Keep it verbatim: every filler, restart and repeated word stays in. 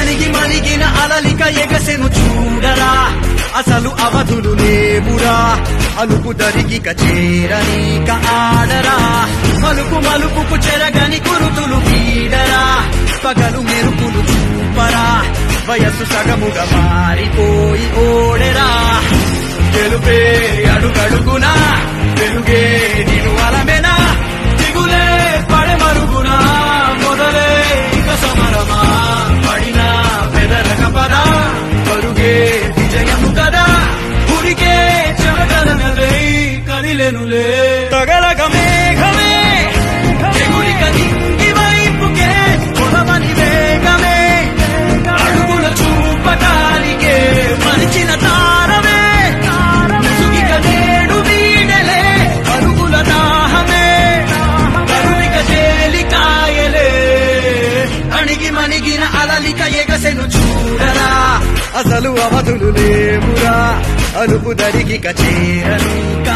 అణిగి మణిగిన అలలిక ఎగసెను చూడరా అసలు అవధులు లేవురా అలుపు దరిగిక చేరనీక ఆడరా మలుపు మలుపుకు చెరగని కురుతులు వీడరా పగలు మెరుపులు చూపరా వయస్సు సగముగా మారిపోయి ఓడెరా తెలుపే అడుగడుగునా వెలుగే నిను అలమెనా దిగులే పడే మరుగునా మొదలే ఇక సమరమా పడినా పెదరక పదా పరుగే విజయము కదా ఉరికే చెమటలనలే కదిలెనులే తగలగ మేఘమే ఎగురిక నింగి వైపుకే కొలవని వేగమే అడుగుల చూపటానికే మరిచిన తారమే ముసుగిక నేడు వీడలే అరుగుల దాహమే కరుణిక చేలికాయలే అణిగి మణిగిన అలలిక ఎగసెను చూడరా అసలు అవధులు లేవురా అలుపు దరిగిక చేరనీక